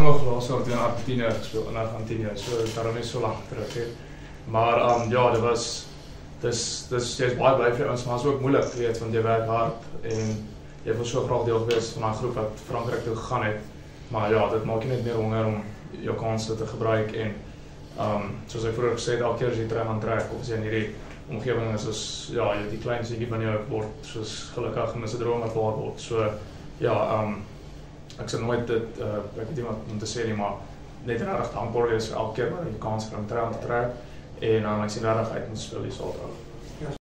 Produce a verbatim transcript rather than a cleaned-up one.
nog laas jaar teen Argentinië gespeel in Argentinië, so daarom is so lank terug het. Maar um, ja, dit was dis dis jy's baie bly vir ons, maar is ook moeilik, jy weet, want jy werk hard en jy wil so graag deel gewees van 'n groep wat Frankryk toe gegaan het. Maar ja, dit maak jy net meer honger om jou kansse te gebruik en um, soos ek vroeër gesê het, elke keer as jy terug aan trek of as jy in hierdie omgewing is, is ja, jy die klein seentjie van jou word soos gelukkig met 'n droom wat waar word. So ja, um, ek sê nooit dit, uh, ek weet nie wat om te sê nie, maar net regtig dankbaar wees vir elke keer wat jy kans kry om terug aan te trek en um, ek sien regtig uit om te speel die Saterdag.